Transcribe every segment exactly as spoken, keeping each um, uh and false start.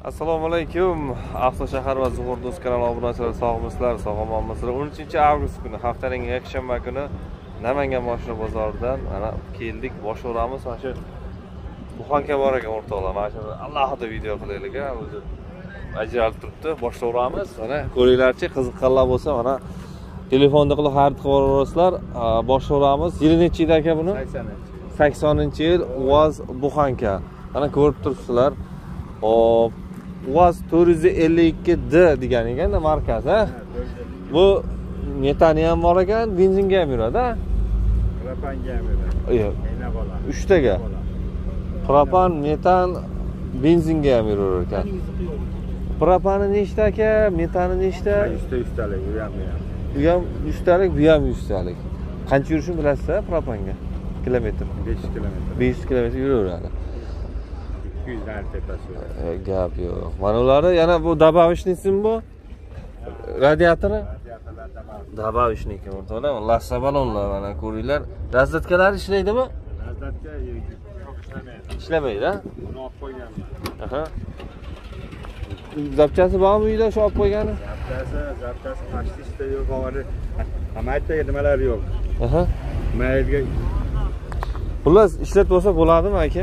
Assalomu alaykum. Avtoshahar va Zuhurdo'st kanali obunachilari sog'misizlar, sog'omonmisizlar. o'n uchinchi avgust kuni, haftaning yakshanba kuni Namangan mashina bozoridan mana keldik. Boshoramiz mana shu Buxanka bor ekan o'rtoqlar. Mana shu alohida video qilaylik a, o'zi ajralib turibdi. Boshoramiz. Mana ko'ringlarchi, qiziqqanlar bo'lsa mana telefonda qilib xarid qilib olasizlar. Boshoramiz. Yili necha yil aka buni? saksoninchi yil UAZ Buxanka. Mana ko'rib turibsizlar. Hop. UAZ to'rt yuz ellik ikki D degan ekanda markasi, ha? Bu metani ham bor ekan, benzinga ham yuradi, ha? Propanga ham yuradi. Yo'q. Mena bola. uchtaga. Propan, metan, benzinga ham yurar ekan. Propani nechta aka, metani nechta? yuzta yuztalik, bu ham ham. Bu ham yuztalik, bu ham yuztalik. Qancha yurishini bilasizlar propanga? Kilometr. besh yuz kilometr. besh yuz kilometr yuraveradi. ikki yuz dan tepasi. Gap yo'q. Mana ular yana bu dabavishnisimi bu? Radiatori? Dabavishnik o'rtoqlar. Lassa balonlar mana ko'ringlar. Razdatkalar ishlaydimi? Razdatka ishlamaydi. Ishlamaydi, ha? Buni olib qo'yganman. Aha. Zapchasi bormi uyda shu olib qo'ygani? Zapchasi, zapchasi pastishda yo'q, hozir hamaytda nimalar yo'q. Aha. Mayga Xullas ishlat bo'lsa bo'ladimi aka?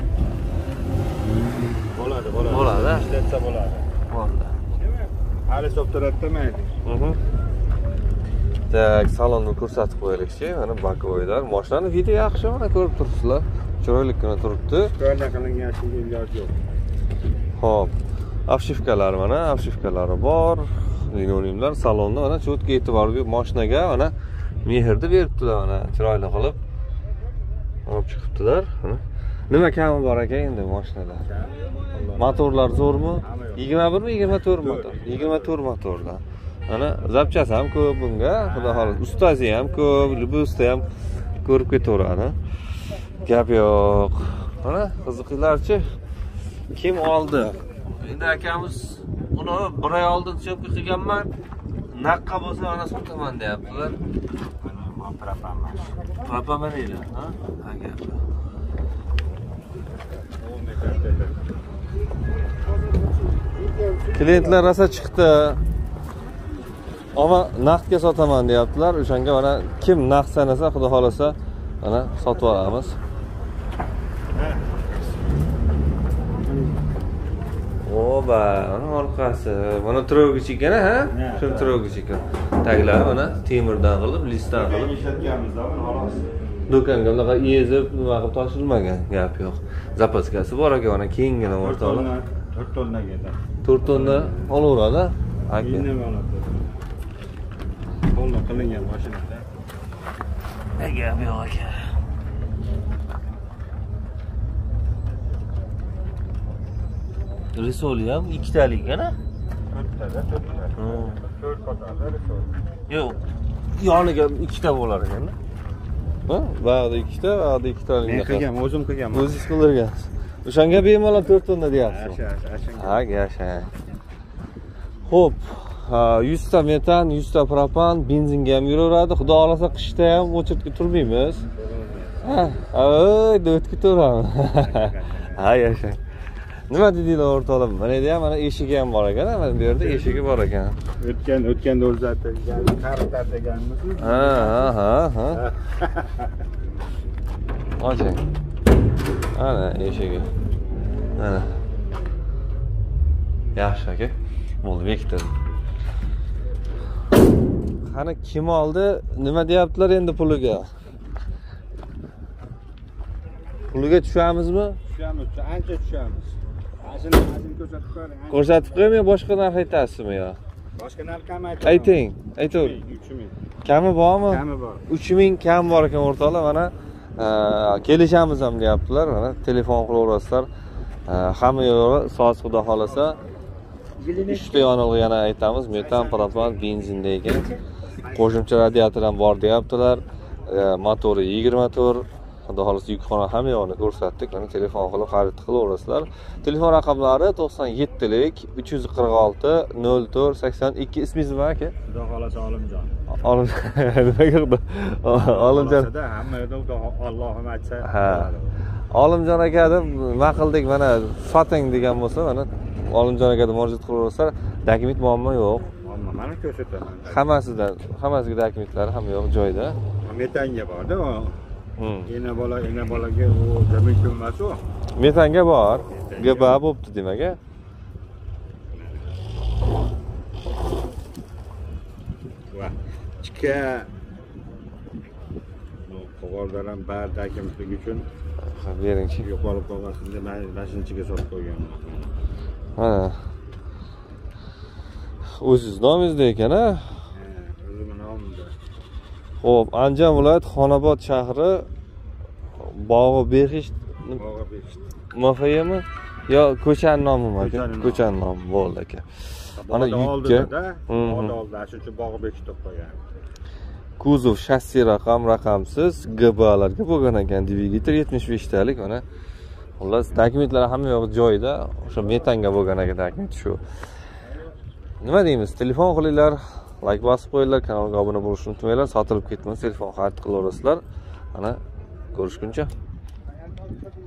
bo'ladi, bo'ladi. Bo'ladi. Ishlatsa bo'ladi. Bo'ldi. Hali soptiratda mayli. Mhm. Tak, salonni ko'rsatib qo'yaylik-chi. Mana bakoylar. Mashinaning vidi yaxshi, mana ko'rib turibsizlar. Chiroylikgina turibdi. Qo'lda qilingan shunga iloj yo'q. Xo'p. Afshifkalar mana, afshifkalari bor. Linoleumlar salonda mana cho'tga e'tiborga mashinaga mana mehrni beribdilar mana chiroyli qilib. Olib chiqibdilar. Nima kami bor ekan endi mashinalar? Motorlar zo'rmi? yigirma bir mi yigirma to'rt motor? yigirma to'rt motordan. Mana zapchasi ham ko'p bunga, xudo xohlasa. Ustasi ham ko'p, libusta ham ko'rib ketaveradi. Gap yo'q. Mana qiziqlarchi. Kim oldi? Endi akamiz uni bir oy oldin syomka qilganman. Naqqa bo'lsa mana sotaman deyaptilar. Propanman. Propan edi, ha? Ha gap. Klientlar rosa chiqdi. Ama naqdga sotaman deyaptilar. O'shanga mana kim naqd sanasa, xudo xolasa, mana sotib olamiz. Oba, mana orqasi. Mana trogich ekan, ha? Shu trogich ekan. Taglari mana temirdan qilib, listdan qilib ishlatganmiz-da, xolos. Do'konga unaqa yezib, nima qilib tashilmagan, gap yo'q. Zapaskasi bor ekan, mana kengina o'rtoqlar. to'rt tonna ketadi. to'rt tonna olaveradi, aka. Nima oladi? Qo'lda qilingan mashinada. Gap yo'q aka. Risoli ham ikkitalik ana? to'rtta, to'rtta. to'rt qatorda risol. Yo'q. Yoniga ikkita bo'lar ekan-da. Ha? Bag'da ikkita, bag'da ikkitalik. Men qilganman, o'zim qilganman. O'zingiz qildirgansiz. O'shanga bemalol to'rt tonna deyapsiz. Asha, asha. Ha, gasha. Xo'p, yuz ta metan, yuz ta propan, benzinga ham yuraveradi. Xudo xolasa qishda ham o'chirtga turmaymiz. Ha, oy, do'tga turamiz. Ha, yasha. Nima dedinglar o'rtoqlar? Mana yerda ham mana eshigi ham bor ekan, mana bu yerda eshigi bor ekan. O'tgan, o'tganda o'rzatilgan, qartar deganmiz. Ha, ha, ha, ha. Oching. Ana eshigi. Mana. Yaxshi aka. Bo'ldi, bekitdim. Qani kim oldi? Nima deyaptilar endi puliga? Puliga tushamizmi? Tushamiz, ancha tushamiz. Ashini ashini ko'rsatib qo'ying. Ko'rsatib qo'ymaymi, boshqa narx aytasizmi yo? Boshqa narx kam aytaman. Ayting, aytaver. uch ming. Kami bormi? Kami bor. uch ming kam bor ekan o'rtoqlar, mana kelishamiz ham deyaptilar. Mana telefon qilaverasizlar. Hamma yo'li soat xudo xolasa. Uchta yonilg'i yana aytamiz, metan, propan, benzin ekan. Qo'shimcha radiator ham bor deyaptilar. Motori yigirma to'rt. Xudo xolasa yukxona ham yo'qni ko'rsatdik. Mana telefon qilib xarid qilaverasizlar. Telefon raqamlari to'qson yettilik uch yuz qirq olti nol to'rt sakson ikki. Ismingiz nima aka? Xudo xolasa Olimjon. Olim nimaga xudo? Olimjon. Hamma yerda Allohim aytsa. Ha. Olimjon aka deb nima qildik, mana soting degan bo'lsa, mana Olimjon akaga murojaat qilaverasizlar. Dokument muammo yo'q. Muammo mana ko'rsataman. Hammasidan, hammasiga dokumentlari ham yo'q joyida. Metanga borda u. Hmm. Ena bola, ena bolaga u zamin ko'masi u. Metanga bor. G B A bo'pti demak, a. Va ichka qog'ozlar ham bari dokumentligi uchun Ha, beringchi. yo'qolib qolmasin deb mashinchiga solib qo'yganman. Ha. O'zingiz nomingizda ekan-a? O'zimning nomimda. Xo'p, Andijon viloyati Xonobod shahri Bog'i Behish Bog'i Behish. M F Y mi? Yo, ko'chaning nomimi aka? Ko'chaning nomi. Ko'chaning nomi bo'ldi aka. Mana yukka. oldida, old oldida, shuning Bog'i Behish deb qo'ygan. Kuzov shassi raqam raqamsiz G B A'larga bo'lgan ekan, dvigatel yetmish besh talik mana. Xullas, dokumentlari hamma yo'q joyida, o'sha metanga bo'lgan ekan dokument shu. Nima deymiz? Telefon qilinglar, like bosib qo'yinglar, kanalga obuna bo'lishni unutmanglar. Sotilib ketmasa telefon xarid qilaverasizlar. Mana ko'rishguncha.